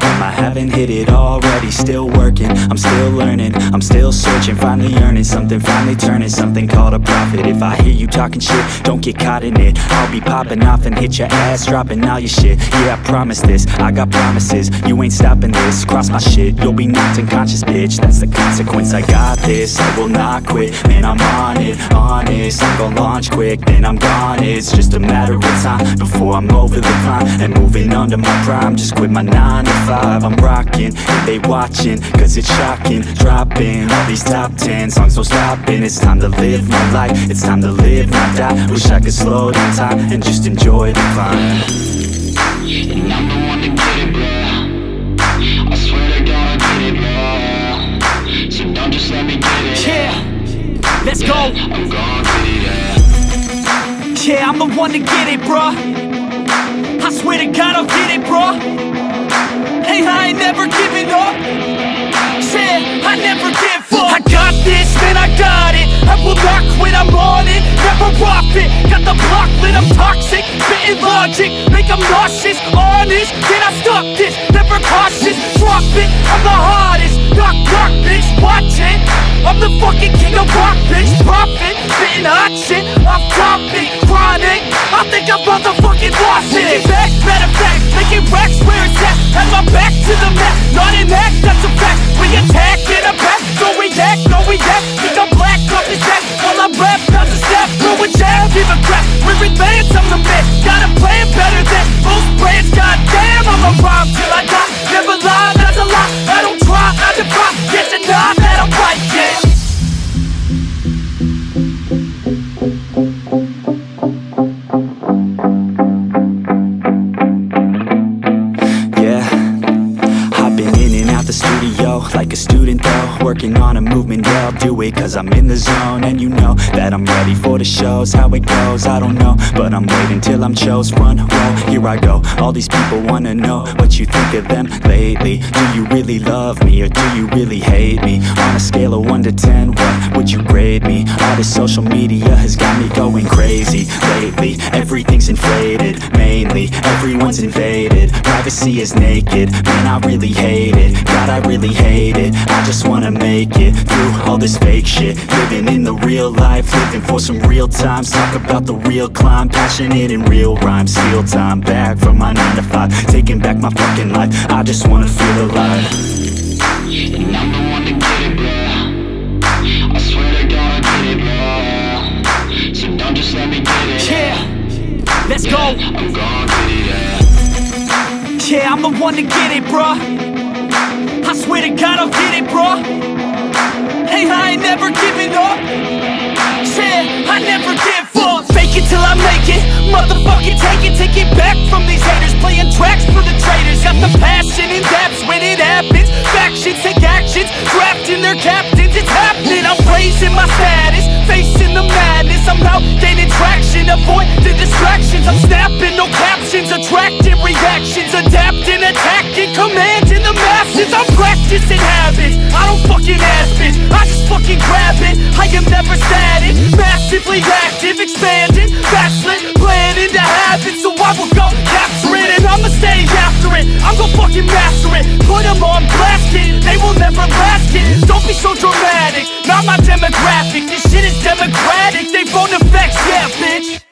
am. I haven't hit it already, still working, I'm still learning, I'm still searching, finally earning something, finally turning something called a profit. If I hear you talking shit, don't get caught in it. I'll be popping off and hit your ass, dropping all your shit. Yeah, I promise this, I got promises, you ain't stopping this. Cross my shit, you'll be knocked unconscious, bitch. That's the consequence, I got this, I will not quit. Man, I'm on it, honest, I'm gon' launch quick, then I'm gone. It's just a matter of time before I'm over the climb and moving under my prime. Just quit my 9 to 5, I'm rocking, and they watching, cause it's shocking. Dropping all these top 10 songs, no stopping. It's time to live my life, it's time to live, not die. Wish I could slow down time and just enjoy the climb. And I'm the one to get it, bro. I swear to God, I get it, bro. So don't just let me get it. Yeah, let's go. I'm gon' get it, yeah. Yeah, I'm the one to get it, bro. I swear to God, I'll get it, bro. Hey, I ain't never giving up. Yeah, I never give up. I got this, man, I got it. I will not quit, I'm on it. Never off it. Got the block lit, I'm toxic. Spitting logic, make them nauseous. Honest, can I stop this? Never cautious, drop it. I'm the hardest. Knock, knock, bitch, watch it. I'm the fucking king of rock, bitch. Profit, spitting hot shit. Off topic, chronic. I think I'm motherfucking lost it. Take it back, matter of fact, making racks where it's at. Have my back to the mat, not an act, that's a fact. We attack in a back, don't react, no react. Think I'm black, off his back, while I rap, bounce a step. Throw a jab, give a crap, we're advanced, I'm the man. Got a plan better than most brands, goddamn. I'ma rhyme till I die, never lie, that's a lie. I don't try, I defy, get denied that I'm right, yeah. Like a student though, working on a movement, yeah, I'll do it cause I'm in the zone. And you know that I'm ready for the shows. How it goes, I don't know, but I'm waiting till I'm chose. Front row, here I go. All these people wanna know what you think of them lately. Do you really love me or do you really hate me? On a scale of 1 to 10, what would you grade me? All this social media has got me going crazy lately. Everything's inflated, mainly everyone's invaded. Privacy is naked, man, I really hate it. God, I really hate it. I just wanna make it through all this fake shit. Living in the real life, living for some real times. Talk about the real climb, passionate in real rhymes. Steal time back from my 9 to 5, taking back my fucking life. I just wanna feel alive. And I'm the one to get it, bro. I swear to God, I get it, bro. So don't just let me get it. Yeah, let's go. I'm gon' get it, yeah. Yeah, I'm the one to get it, bro. I swear to God, I'll get it, bro. Hey, I ain't never giving up. Yeah, I never give up. Fake it till I make it. Motherfucking take it back from these haters. Playing tracks for the traitors. Got the passion in depths when it happens. Factions take actions, drafting their captains. It's happening. I'm raising my status, facing the madness. I'm out gaining traction, avoid the distractions. I'm snapping, no captions, attracting reactions, adapting, attacking, commanding the masses. I'm practicing habits, I don't fucking ask bitch, I just fucking grab it. I am never static, massively active, expanding, backslid, planning to have it. So I will go capture it and I'ma stay after it. I'm gon' fucking master it, put them on blast, kid. They will never last, kid. Don't be so dramatic, not my demographic. This shit is democratic, they phone effects, yeah bitch.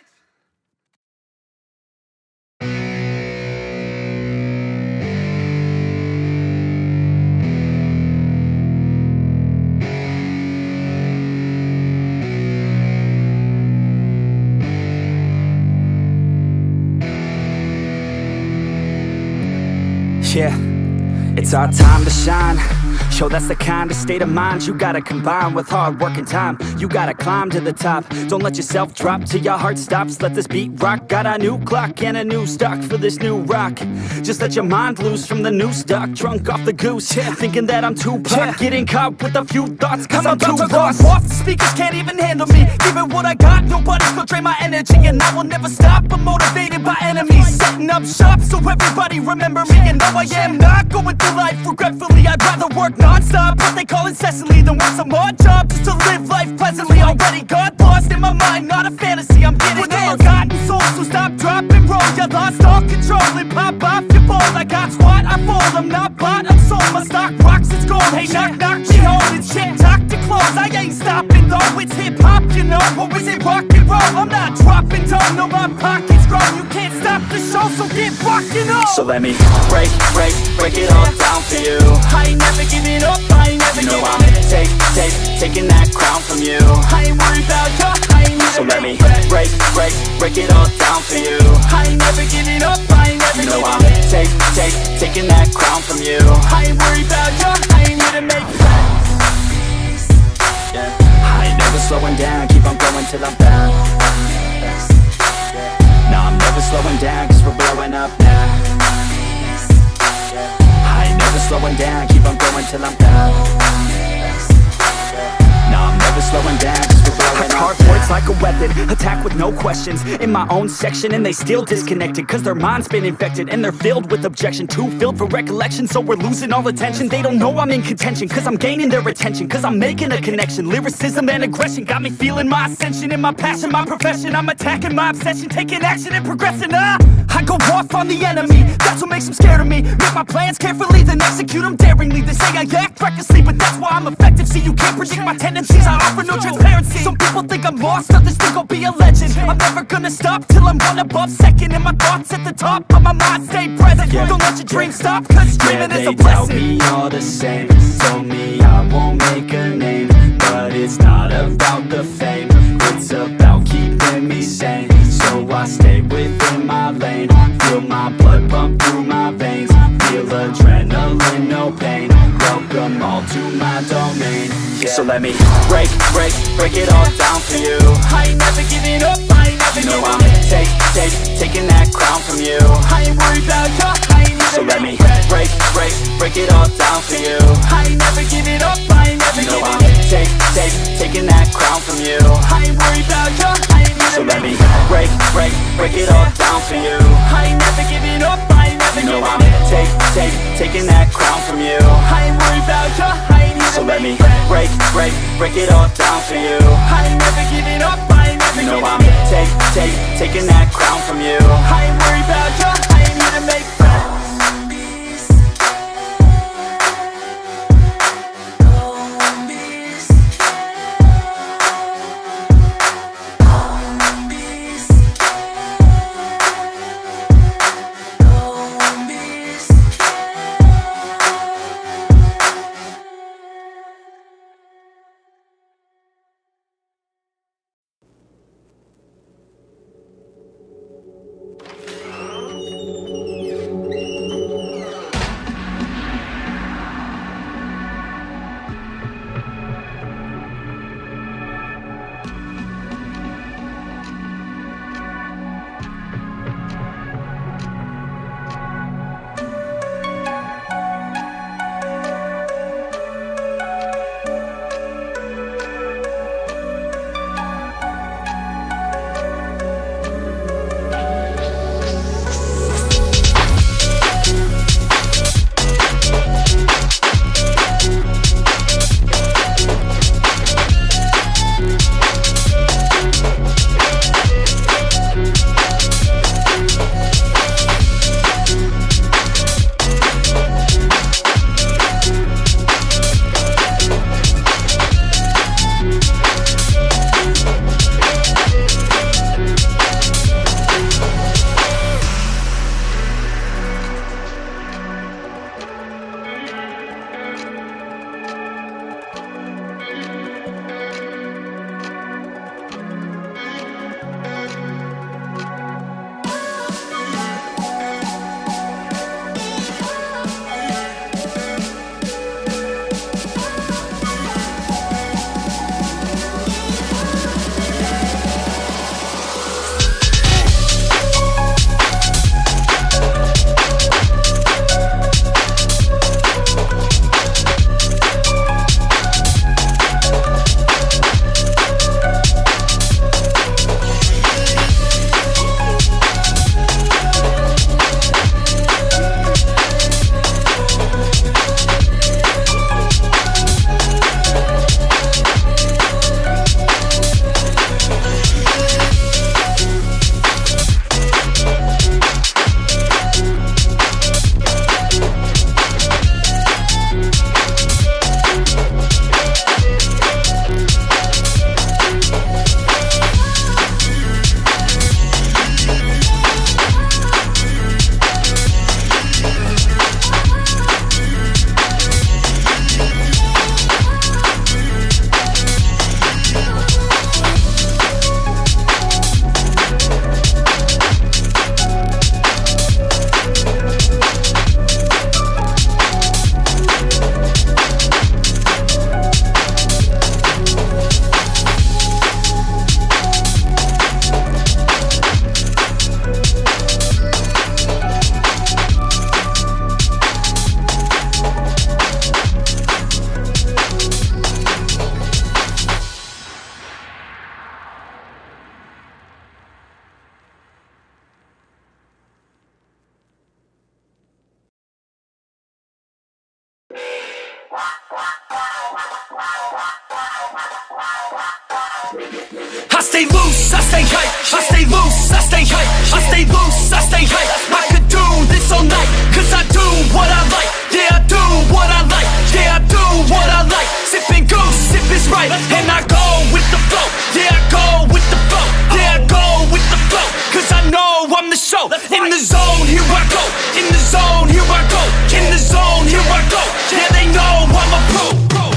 Yeah, it's our time to shine. Yo, that's the kind of state of mind you gotta combine with hard work and time. You gotta climb to the top. Don't let yourself drop till your heart stops. Let this beat rock. Got a new clock and a new stock for this new rock. Just let your mind loose from the new stock. Drunk off the goose, thinking that I'm Tupac. Getting caught with a few thoughts cause I'm too lost. Off the speakers can't even handle me. Give it what I got, nobody's gonna drain my energy. And I will never stop, I'm motivated by enemies. Setting up shop so everybody remember me. And no, I am not going through life regretfully. I'd rather work non-stop, what they call incessantly, than work some odd job just to live life pleasantly. Already got lost in my mind, not a fantasy, I'm getting with a forgotten soul, so stop, drop, and roll. You lost all control and pop off your ball. I got squat, I fall, I'm not bought, I'm sold. My stock rocks, it's gold. Hey, knock, knock, she holding shit, talk to close. I ain't stopping though, it's hip-hop, you know. Or is it rock and roll? I'm not dropping down, no, my pocket's grown. You can't stop the show, so get rockin' on. So let me break it all down for you. I ain't never giving up, I ain't never You know giving I'm up. taking that crown from you. I ain't worried about ya, I ain't need So a let me break. break it all down for you. I ain't never giving up, I ain't never You know giving I'm up. taking that crown from you. I ain't worried about ya, I ain't here to make friends. Yeah. I ain't never slowing down, keep on going till I'm found. No, I'm never slowing down, cause we're blowing up now. I ain't never slowing down, keep on going till I'm found. No, I'm never slowing down, cause we're blowing up. Hard words like a weapon, attack with no questions. In my own section and they still disconnected, cause their mind's been infected and they're filled with objection. Too filled for recollection, so we're losing all attention. They don't know I'm in contention, cause I'm gaining their attention, cause I'm making a connection. Lyricism and aggression got me feeling my ascension. In my passion, my profession, I'm attacking my obsession, taking action and progressing. I go off on the enemy, that's what makes them scared of me. Make my plans carefully, then execute them daringly. They say I act recklessly, but that's why I'm effective. See, you can't predict my tendencies, I offer no transparency. Some people think I'm lost, others think I'll be a legend. I'm never gonna stop till I'm one above second. And my thoughts at the top, but my mind stay present. Don't let your dreams stop, cause dreaming is a They doubt blessing. me all the same. Told me I won't make a name, but it's not about the fame. It's about keeping me sane. So I stay within my lane. Feel my blood pump through my veins. Feel adrenaline, no pain. Welcome all to my domain. Yeah. So let me break it all down for you. I ain't never giving up, I ain't never You know giving I'm up. taking that crown from you. I ain't worried about ya, I ain't here So to let make me friends. break it all down for you. I ain't never giving up, I ain't never You know giving I'm up. taking that crown from you. I ain't worried about ya, I ain't here So to let make me friends. break it all down for you. I ain't never giving up, I ain't never You know giving I'm up. taking that crown from you. I ain't worried about ya, I ain't here So to let make me friends. break it all down for you. I ain't never giving up, I ain't never You know giving I'm up. taking that crown from you. I ain't worried about ya, I ain't here to make friends. stay loose, I stay hype. I stay loose, I stay hype. I stay loose, I stay hype. I could do this all night, cause I do what I like. Yeah, I do what I like. Yeah, I do what I like. Sipping goose, sip is right. And I go with the flow. Yeah, I go with the flow. Yeah, I go with the flow. Cause I know I'm the show. In the zone, here I go. In the zone, here I go. In the zone, here I go. Yeah, they know I'm a pro.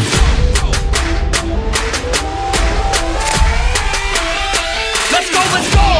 Let's go, let's go.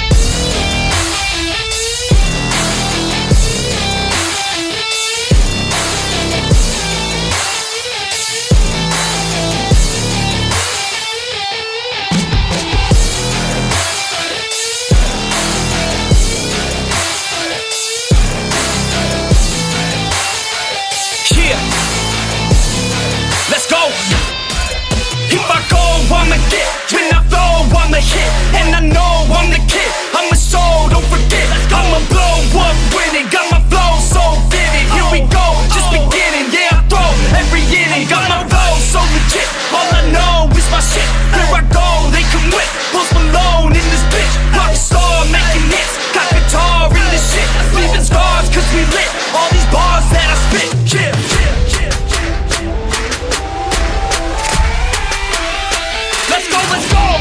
I'ma get, when I flow, I'ma hit. And I know I'm the kid, I'm a soul, don't forget. I'ma blow up winning, got my flow so vivid. Here we go, just beginning, yeah, I throw every inning. Got my flow so legit, all I know is my shit. Here I go, they come with, Post Malone in this bitch. Rockstar making hits, got guitar in this shit. Leaving scars cause we lit, all these bars that I spit, yeah. Let's go, let's go!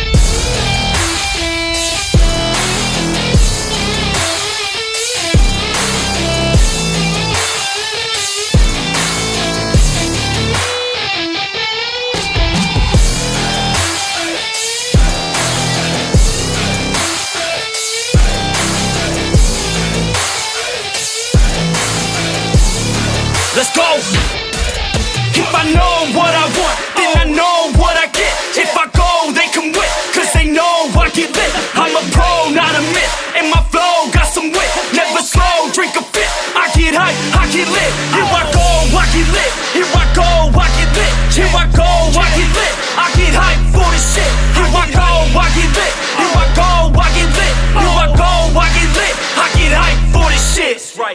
Let's go! If I know what I want, then I know what I get. If I go, they come with, cause they know I get lit. I'm a pro, not a myth, and my flow got some wit. Never slow, drink a fit, I get hype, I get lit. Here I go, I get lit. Here I go, I get lit. Here I go, I get lit. I get hype for this shit. Here I go, I get lit. Here I go, I get lit. Here I go, I get lit. I get hype for this shit. Right.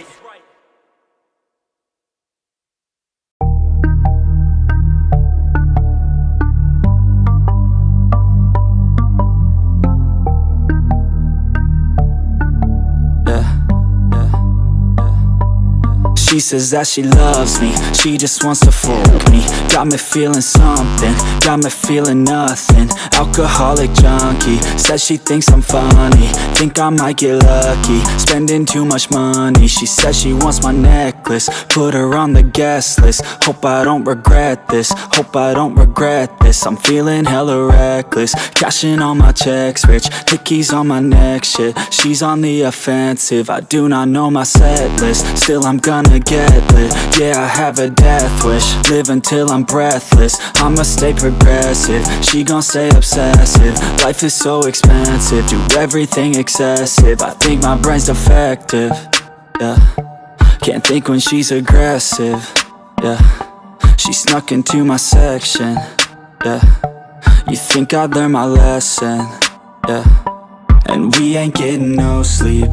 She says that she loves me, she just wants to fuck me. Got me feeling something, got me feeling nothing. Alcoholic junkie, says she thinks I'm funny. Think I might get lucky, spending too much money. She says she wants my necklace, put her on the guest list. Hope I don't regret this, hope I don't regret this. I'm feeling hella reckless, cashing all my checks rich. Hickeys on my neck, shit, she's on the offensive. I do not know my set list, still I'm gonna get lit. Yeah, I have a death wish, live until I'm breathless. I'ma stay progressive, she gon' stay obsessive. Life is so expensive, do everything excessive. I think my brain's defective, yeah. Can't think when she's aggressive, yeah. She snuck into my section, yeah. You think I'd learn my lesson, yeah. And we ain't getting no sleep.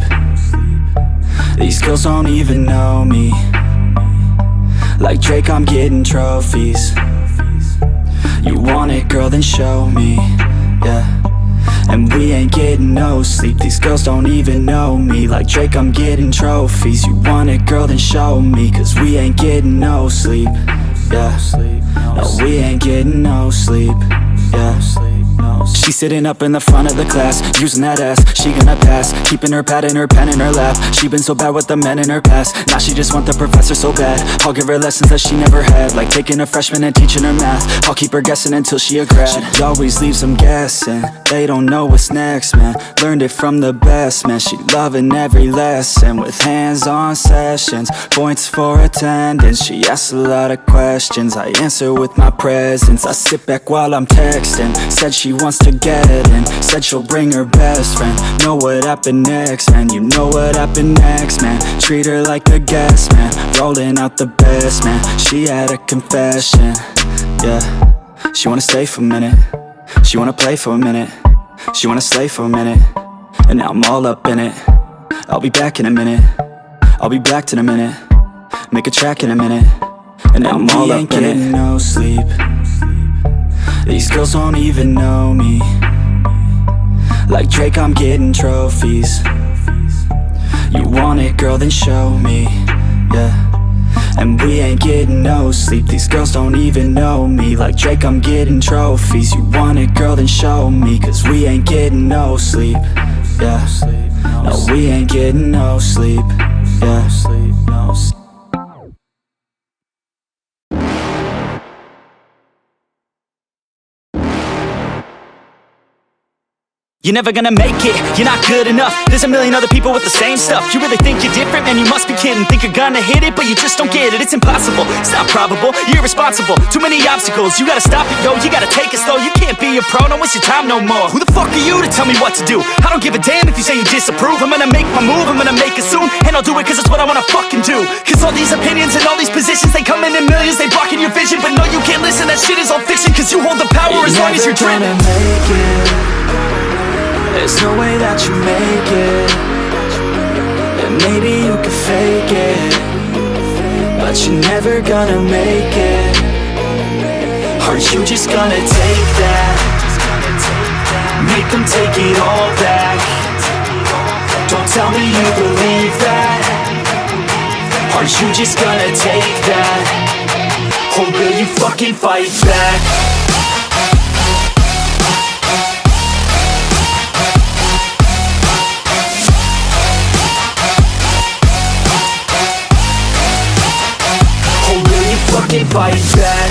These girls don't even know me. Like Drake, I'm getting trophies. You want it, girl, then show me, yeah. And we ain't getting no sleep. These girls don't even know me. Like Drake, I'm getting trophies. You want it, girl, then show me. Cause we ain't getting no sleep, yeah. No, we ain't getting no sleep, yeah. She's sitting up in the front of the class, using that ass, she gonna pass. Keeping her pad and her pen in her lap. She been so bad with the men in her past. Now she just want the professor so bad. I'll give her lessons that she never had, like taking a freshman and teaching her math. I'll keep her guessing until she a grad. She always leaves them guessing, they don't know what's next, man. Learned it from the best, man. She loving every lesson, with hands-on sessions, points for attendance. She asks a lot of questions, I answer with my presence. I sit back while I'm texting, said she wants to get in, said she'll bring her best friend. Know what happened next, man, you know what happened next, man. Treat her like a guest, man, rolling out the best, man. She had a confession, yeah. She wanna stay for a minute, she wanna play for a minute, she wanna slay for a minute, and now I'm all up in it. I'll be back in a minute, I'll be back in a minute, make a track in a minute, and now I'm all up in it. No sleep, these girls don't even know me. Like Drake, I'm getting trophies. You want it, girl, then show me, yeah. And we ain't getting no sleep, these girls don't even know me. Like Drake, I'm getting trophies. You want it, girl, then show me. Cause we ain't getting no sleep, yeah. No, we ain't getting no sleep, yeah. You're never gonna make it, you're not good enough. There's a million other people with the same stuff. You really think you're different? Man, you must be kidding. Think you're gonna hit it, but you just don't get it. It's impossible, it's not probable, you're irresponsible. Too many obstacles, you gotta stop it, yo. You gotta take it slow, you can't be a pro. Don't waste your time no more. Who the fuck are you to tell me what to do? I don't give a damn if you say you disapprove. I'm gonna make my move, I'm gonna make it soon. And I'll do it cause it's what I wanna fucking do. Cause all these opinions and all these positions, they come in millions, they blocking your vision. But no, you can't listen, that shit is all fiction. Cause you hold the power as long as you're dreaming. There's no way that you make it. And maybe you can fake it, but you're never gonna make it. Aren't you just gonna take that? Make them take it all back. Don't tell me you believe that. Aren't you just gonna take that? Or will you fucking fight back? Fucking fight back.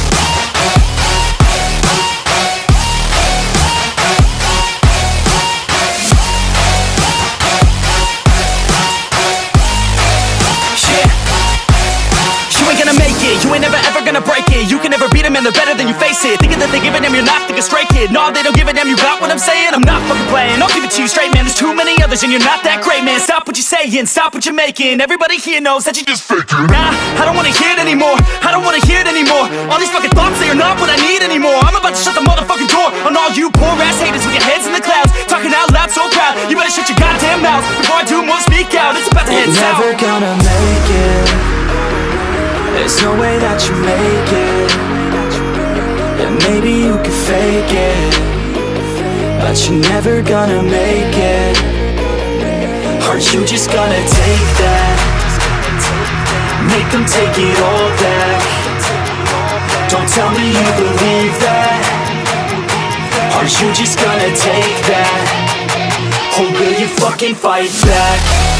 Yeah. You ain't gonna make it, you ain't never ever gonna break it. You can never beat them and they're better than you face it. Thinking that they give a damn, you're not thinking straight, kid. No, they don't give a damn, you got what I'm saying? I'm not fucking playing, I'll give it to you straight, man. There's too many others and you're not that great, man. Stop what you're saying, stop what you're making. Everybody here knows that you just faking. Nah, I don't wanna hear it anymore, I don't wanna hear it anymore. All these fucking thoughts, they are not what I need anymore. I'm about to shut the motherfucking door on all you poor ass haters with your heads in the clouds, talking out loud so proud. You better shut your goddamn mouth before I do more, speak out. It's about to head south. You're never gonna make it. There's no way that you make it. And maybe you can fake it, but you're never gonna make it. Aren't you just gonna take that? Make them take it all back. Don't tell me you believe that. Aren't you just gonna take that? Or will you fucking fight back?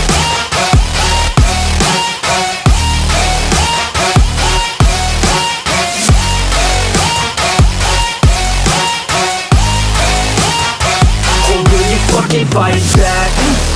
Fucking fight back.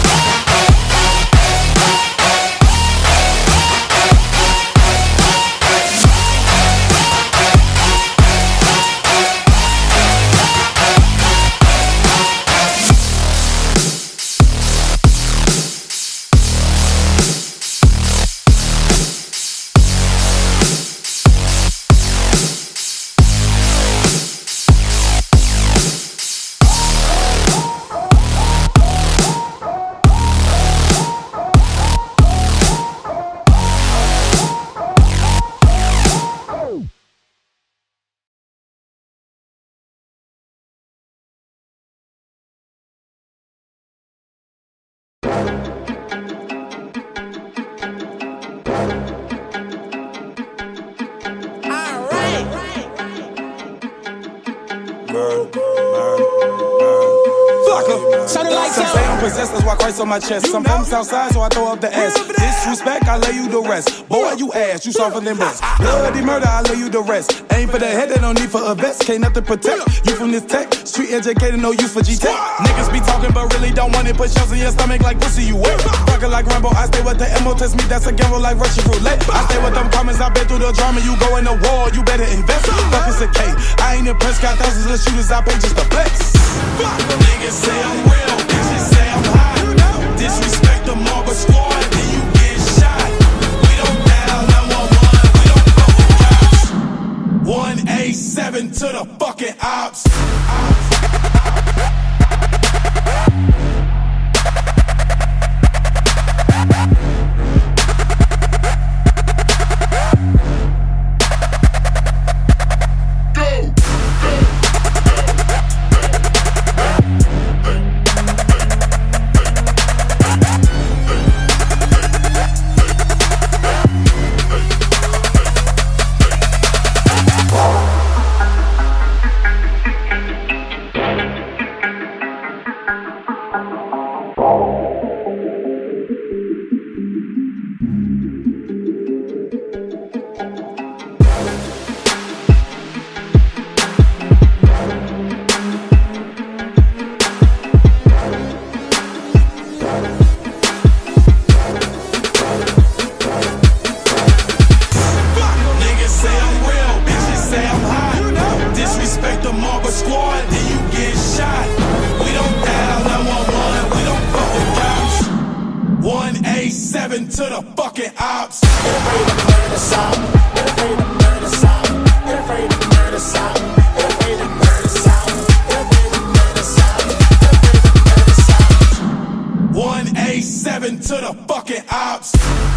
That's why Christ on my chest. Some from Southside, so I throw up the S. Disrespect, I lay you to rest. Boy, you ass, you softer than breast. Bloody murder, I lay you to rest. Aim for the head, they don't need for a vest. Can't nothing protect you from this tech. Street educated, no use for G-Tech. Niggas be talking, but really don't want it. Put shells in your stomach like pussy, you wet. Fucking like Rambo, I stay with the MO. Test me, that's a gamble like Russian roulette. I stay with them comments, I been through the drama. You go in the war, you better invest. Fuck is a K. I ain't impressed, got thousands of shooters, I pay just to flex. Niggas say I'm real, bitches say I'm hot. Disrespect the Marble Squad, then you get shot. We don't dial 911, we don't fuck with cops. 187 to the fucking ops. Go! squad, then you get shot. We don't dial 911, we don't fuck with cops. 187 to the fucking ops. Get afraid to murder something. Get afraid to murder something. Get afraid to murder something. Get afraid to murder something. Get afraid to murder something. Get afraid to murder something. 187 to the fucking ops.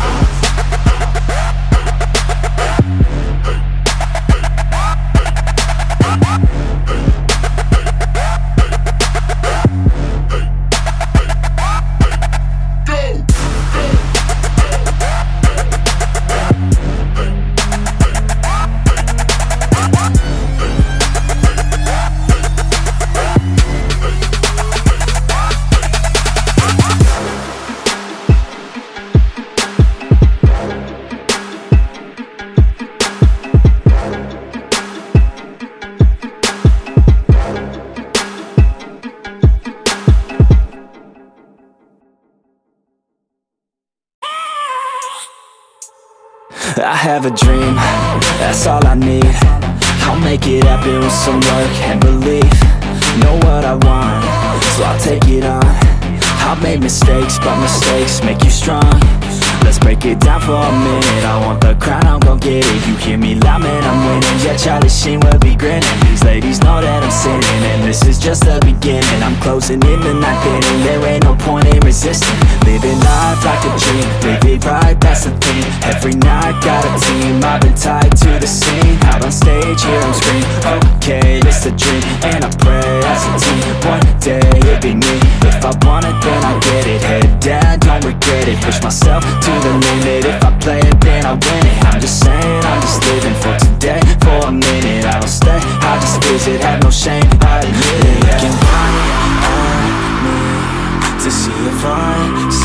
I have a dream, that's all I need. I'll make it happen with some work and belief. Know what I want, so I'll take it on. I've made mistakes, but mistakes make you strong. Let's break it down for a minute. I want the crown, I'm gon' get it. You hear me loud, man, I'm winning. Yeah, Charlie Sheen will be grinning. These ladies know that I'm sinning, and this is just the beginning. I'm closing in the ninth inning. There ain't no point in resisting. Living life like a dream, live it right, that's the thing. Every night got a team, I've been tied to the scene. Out on stage, here I'm screaming, okay, it's a dream. And I pray as a team, one day it'll be me. If I want it, then I get it. Head down, don't regret it. Push myself to the limit. If I play it, then I win it. I'm just saying, I'm just living for today, for a minute. I don't stay, I just visit, have no shame, I admit it. Looking right at me to see if I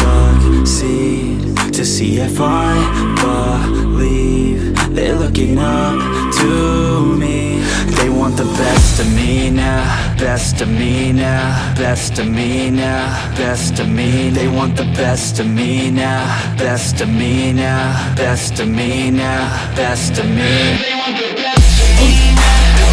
succeed, to see if I believe. They're looking up to me. They want the best of me now, best of me now, best of me now, best of me. They want the best of me now, best of me now, best of me now, best of me. They want the best of me now.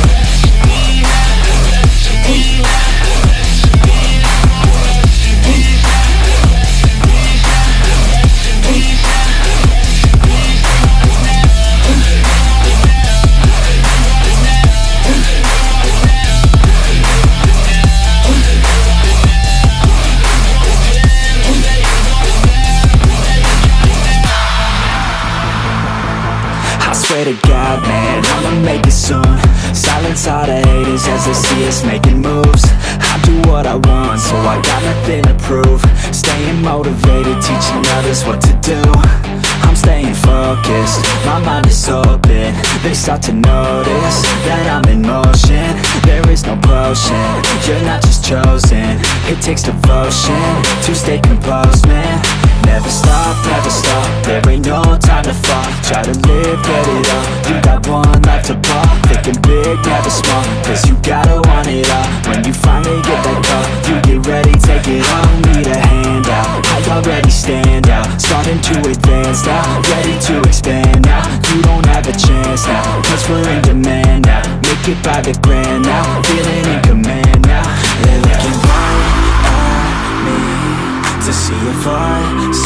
Swear to God, man, I'ma make it soon. Silence all the haters as they see us making moves. I do what I want, so I got nothing to prove. Staying motivated, teaching others what to do. I'm staying focused, my mind is open. They start to notice that I'm in motion. There is no potion, you're not just chosen. It takes devotion to stay composed, man. Never stop, there ain't no time to fall. Try to live, get it all, you got one life to ball. Thinking big, never small, cause you gotta want it all. When you finally get that call, you get ready, take it all. Need a hand out, I already stand out. Starting to advance now, ready to expand now. You don't have a chance now, cause we're in demand now. Make it by the grand now, feeling in command now. They're looking right at me to see if I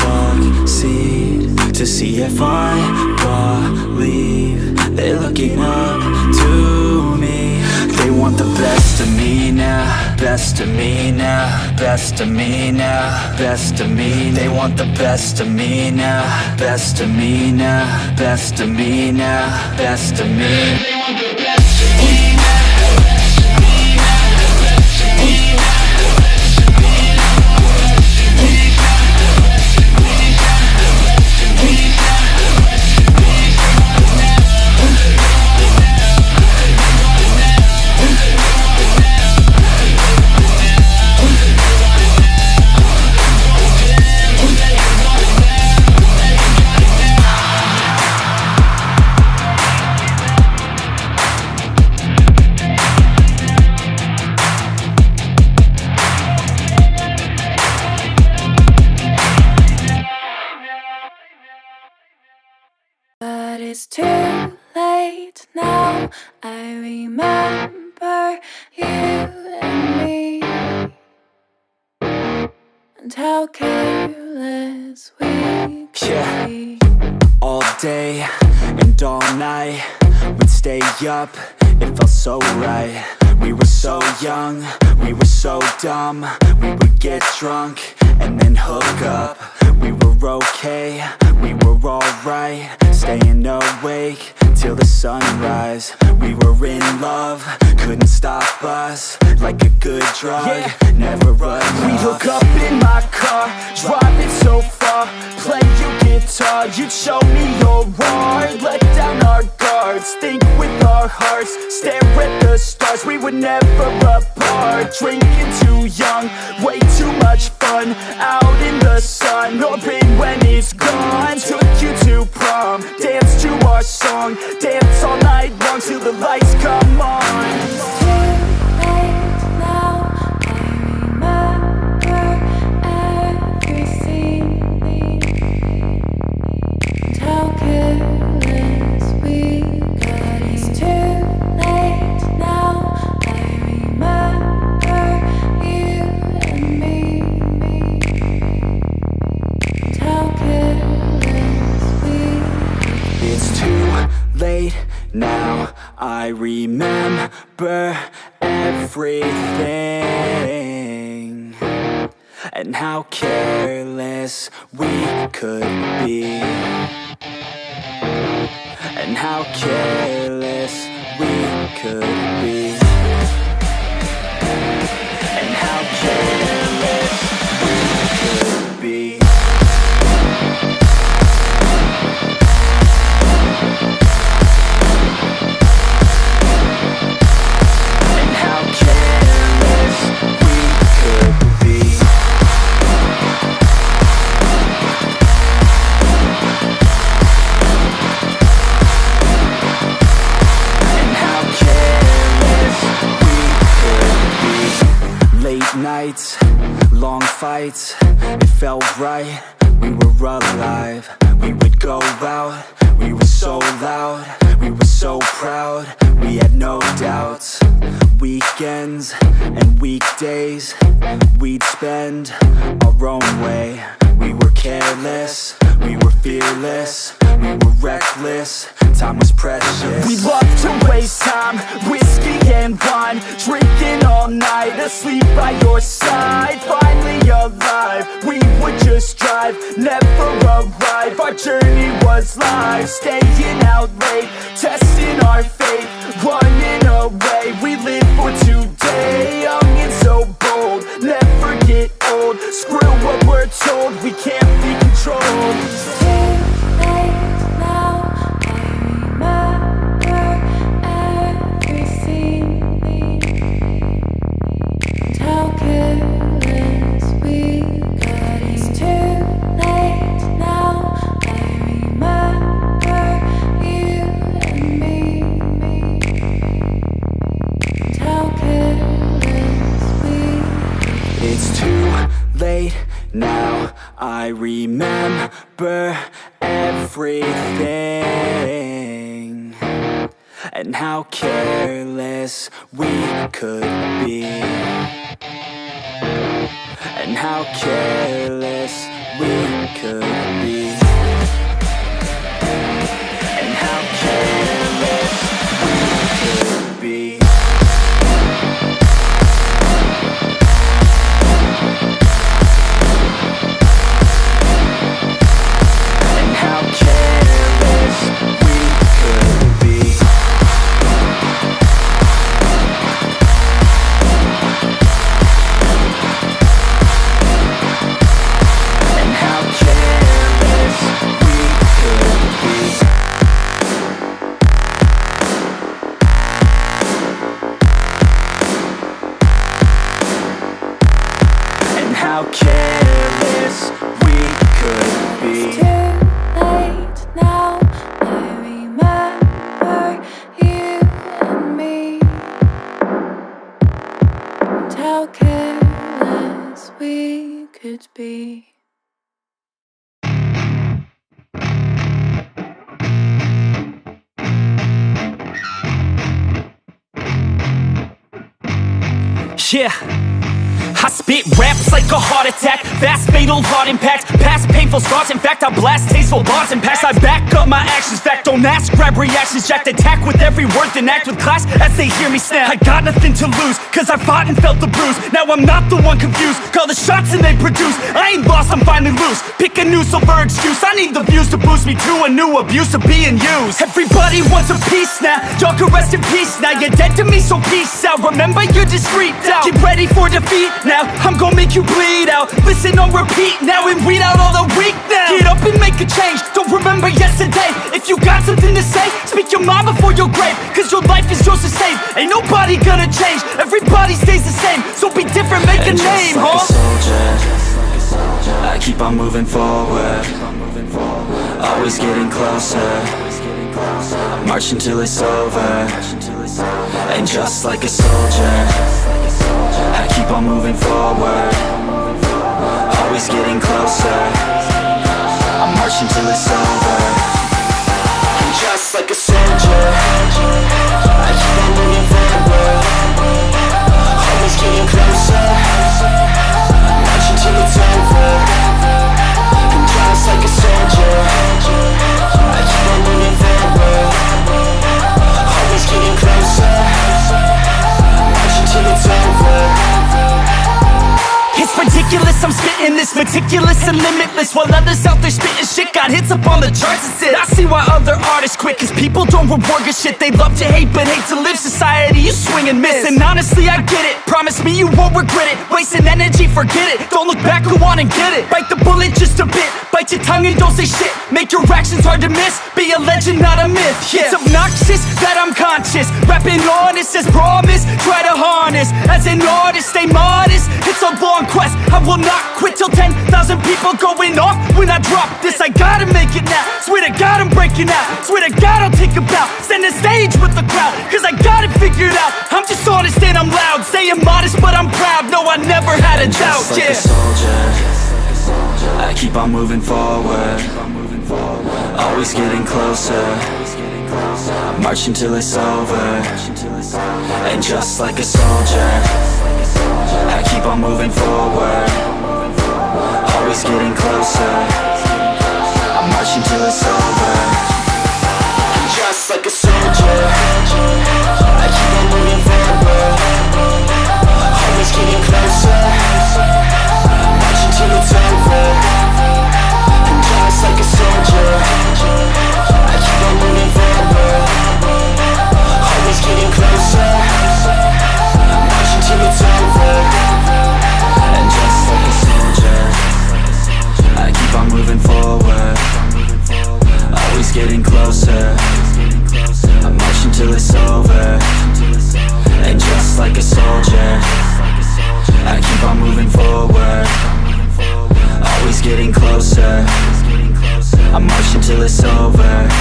succeed, to see if I believe. They're looking up to me. They want the best of me now, best of me now, best of me now, best of me. They want the best of me now, best of me now, best of me now, best of me. They want the best of me now. But it's too late now. I remember you and me, and how careless we could be. All day and all night, we'd stay up, it felt so right. We were so young, we were so dumb. We would get drunk and then hook up. We were okay, we were alright, staying awake till the sunrise. We were in love, couldn't stop us, like a good drug, never enough. We'd hook up in my car, driving so far, play you guitar, you'd show me your art, let down our guards, think with our hearts, stare at the stars. We were never apart, drinking too young, way too much fun, out in the sun, hoping when it's gone. Took you to prom, dance to our song, dance all night long till the lights come on. Now I remember everything, and how careless we could be, and how careless we could be, and how careless we could be. Nights, long fights, it felt right, we were alive. We would go out, we were so loud, we were so proud, we had no doubts. Weekends and weekdays, we'd spend our own way. We were careless, we were fearless, we were reckless, time was precious. We loved to waste time, whiskey and wine, drinking all night, asleep by your side. Finally alive, we would just drive, never arrive. Our journey was live, staying out late, testing our fate, running away. We live for today, young and so bold, never get old. Screw what we're told, we can't be controlled. Now I remember everything, and how careless we could be, and how careless we could be, and how careless we could be. How careless we could be. It's too late now, I remember you and me, and how careless we could be. Yeah, I spit raps like a heart attack, fast fatal heart impact, past painful scars. In fact, I blast tasteful bars and packs. I back up my actions, fact don't ask, grab reactions, jacked attack with every word, then act with class as they hear me snap. I got nothing to lose, cause I fought and felt the bruise. Now I'm not the one confused, call the shots and they produce. I ain't lost, I'm finally loose, pick a new silver excuse. I need the views to boost me to a new abuse of being used. Everybody wants a piece now, y'all can rest in peace now. You're dead to me, so peace out, remember you're discreet out. Get ready for defeat now, I'm gon' make you bleed out. Listen on repeat now and weed out all the weak now. Get up and make a change, don't remember yesterday. If you got something to say, speak your mind before your grave, cause your life is yours to save. Ain't nobody gonna change, everybody stays the same. So be different, make a name, like huh? a soldier, I keep on moving forward, always getting closer. I march until it's over. And just like a soldier, I keep on moving forward, always getting closer. I march until it's over. And just like a soldier, I keep on moving forward, always getting closer. I march until it's over. And just like a soldier, I keep on moving forward, always getting closer. March until it's over. It's ridiculous, I'm spitting this meticulous and limitless, while others out there spitting shit got hits up on the charts and shit. I see why other artists quit, cause people don't reward good shit. They love to hate but hate to live. Society, you swing and miss. And honestly, I get it, promise me you won't regret it. Wasting energy, forget it, don't look back, go on and get it. Bite the bullet just a bit, bite your tongue and don't say shit. Make your actions hard to miss, be a legend, not a myth. Yeah. It's obnoxious that I'm conscious, rapping honest as promise. Try to harness, as an artist, stay modest. It's a long quest, I will not quit till 10,000 people going off when I drop this. I gotta make it now, swear to God I'm breaking out. Swear to God I'll take a bow, stand the stage with the crowd, cause I got it figured out. I'm just honest and I'm loud, saying modest but I'm proud. No, I never had a doubt, just like yeah. a soldier, I keep on moving forward, always getting closer. I march until it's over. And just like a soldier, I keep on moving forward, always getting closer. I march until it's over. And just like a soldier, I keep on moving forward, always getting closer. I march until it's over. And just like a soldier, I keep on moving forward, always getting closer. I march until it's over. And just like a soldier, I keep on moving forward, always getting closer. I march until it's over. And just like a soldier, I keep on moving forward, always getting closer. I march until it's over.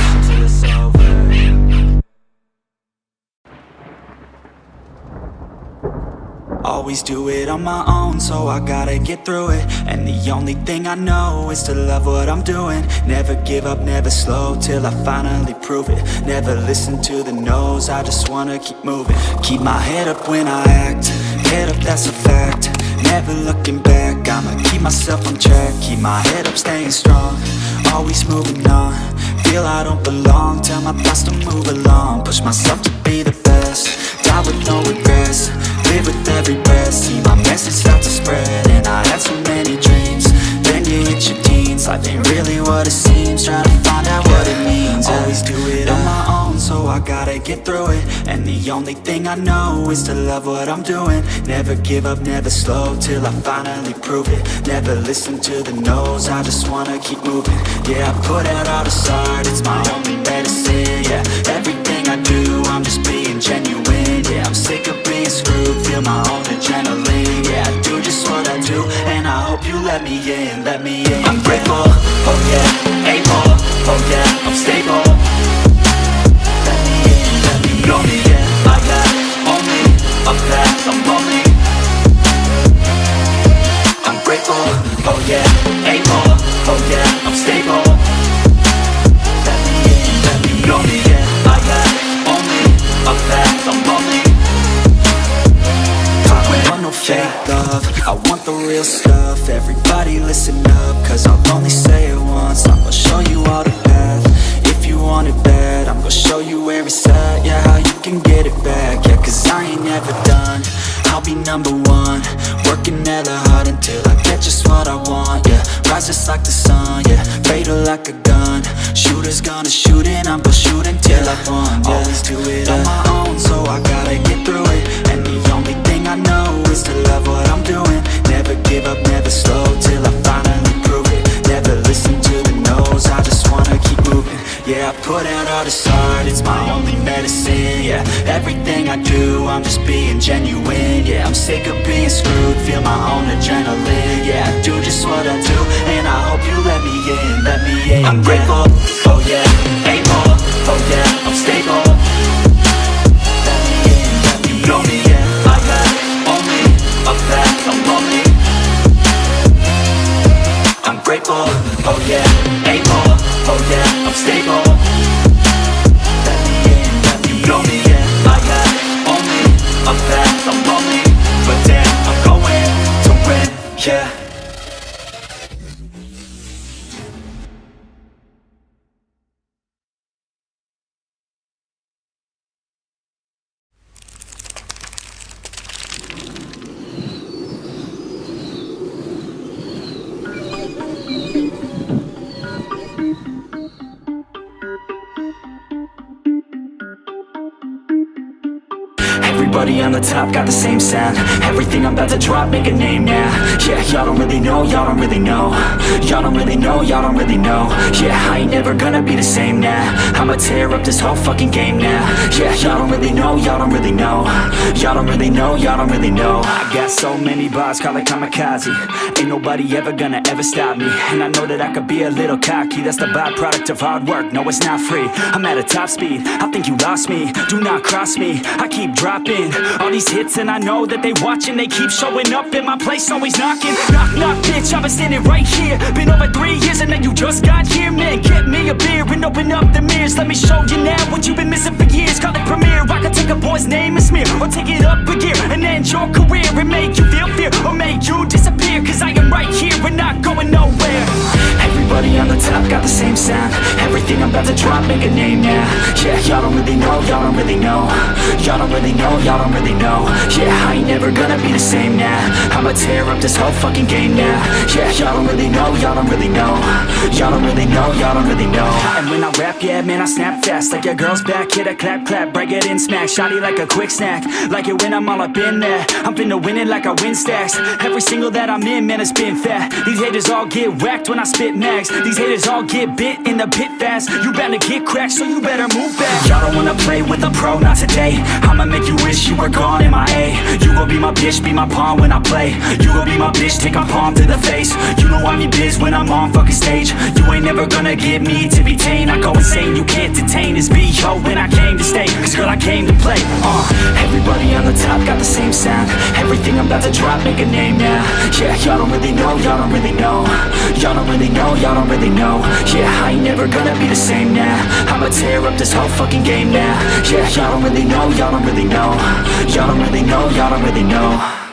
Always do it on my own, so I gotta get through it. And the only thing I know is to love what I'm doing. Never give up, never slow, till I finally prove it. Never listen to the no's, I just wanna keep moving. Keep my head up when I act, head up, that's a fact. Never looking back, I'ma keep myself on track. Keep my head up, staying strong, always moving on. Feel I don't belong, tell my thoughts to move along. Push myself to be the best, die with no regrets. Live with every breath, see my message start to spread. And I had so many dreams, then you hit your teens. Life ain't really what it seems, try to find out what it means. Always do it on my own, so I gotta get through it. And the only thing I know is to love what I'm doing. Never give up, never slow, till I finally prove it. Never listen to the no's, I just wanna keep moving. Yeah, I put out all the art, it's my only medicine. Yeah, everything I do, I'm just being genuine. Yeah, I'm sick of being screwed, feel my own adrenaline. Yeah, I do just what I do, and I hope you let me in, let me in. I'm grateful, oh yeah, able, oh yeah, I'm stable. Let me in, let me know me, yeah, I got only a path, I'm lonely. I'm grateful, oh yeah, able, oh yeah, I'm stable. Let me in, let me know me, yeah, I got only a path, I'm lonely. number one, working hella hard until I get just what I want, yeah. Rise just like the sun, yeah, fatal like a gun. Shooters gonna shoot and I'm gonna shoot until I fall, yeah. Always do it on my own, so I gotta get through it. And the only thing I know is to love what I'm doing. Never give up, never slow, till I finally prove it. Never listen to the no's, I just wanna keep moving. Yeah, I put out all this art, it's my only medicine, yeah. Everything I do, I'm just being genuine, yeah. I'm sick of being screwed, feel my own adrenaline, yeah. I do just what I do, and I hope you let me in, let me in. I'm grateful, oh yeah, able, oh yeah, I'm stable. Let me in, let me know me, yeah. I got only a path, I'm lonely. I'm grateful, oh yeah, able, oh yeah, I'm stable. Let me in, let me know me, yeah. I got only a path, I'm lonely, but damn, I'm going to win, yeah. Everybody on the top got the same sound. Everything I'm about to drop, make a name now. Yeah, y'all don't really know, y'all don't really know. Y'all don't really know, y'all don't really know. Yeah, I ain't never gonna be the same now. I'ma tear up this whole fucking game now. Yeah, y'all don't really know, y'all don't really know. Y'all don't really know, y'all don't really know. I got so many bars, call it kamikaze. Ain't nobody ever gonna ever stop me. And I know that I could be a little cocky. That's the byproduct of hard work, no it's not free. I'm at a top speed, I think you lost me. Do not cross me, I keep dropping all these hits and I know that they watching. They keep showing up in my place, always knocking. Knock, knock, bitch, I've been standing right here. Been over 3 years and then you just got here. Man, get me a beer and open up the mirrors. Let me show you now what you've been missing for years. Call it premiere, I can take a boy's name and smear, or take it up a gear and end your career and make you feel fear, or make you disappear. Cause I am right here and not going nowhere. Everybody on the top got the same sound. Everything I'm about to drop, make a name now. Yeah, y'all don't really know, y'all don't really know. Y'all don't really know, y'all don't really know. Yeah, I ain't never gonna be the same now. I'ma tear up this whole fucking game now. Yeah, y'all don't really know, y'all don't really know. Y'all don't really know, y'all don't really know. And when I rap, yeah, man, I snap fast. Like your girl's back, hit a clap, clap, break it in, smack. Shotty like a quick snack, like it when I'm all up in there. I'm finna win it like I win stacks. Every single that I'm in, man, it's been fat. These haters all get whacked when I spit max. These haters all get bit in the pit fast. You better get cracked, so you better move back. Y'all don't wanna play with a pro, not today. I'ma make you wish you were gone in my A. You gon' be my bitch, be my pawn when I play. You gon' be my bitch, take my palm to the face. You know I'm in biz when I'm on fucking stage. You ain't never gonna get me to be tame. I go insane, you can't detain this B.O. when I came to stay. Cause girl, I came to play. Everybody on the top got the same sound. Everything I'm about to drop, make a name now. Yeah, y'all don't really know, y'all don't really know. Y'all don't really know, y'all don't really know. Yeah, I ain't never gonna be the same now. I'ma tear up this whole fucking game now. Yeah, y'all don't really know, y'all don't really know. Y'all don't really know, y'all don't really know.